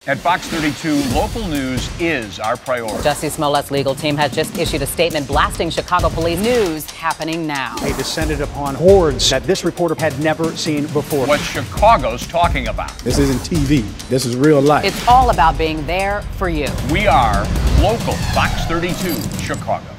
At Fox 32, local news is our priority. Jussie Smollett's legal team has just issued a statement blasting Chicago police. News happening now. They descended upon hordes that this reporter had never seen before. What Chicago's talking about. This isn't TV. This is real life. It's all about being there for you. We are local Fox 32 Chicago.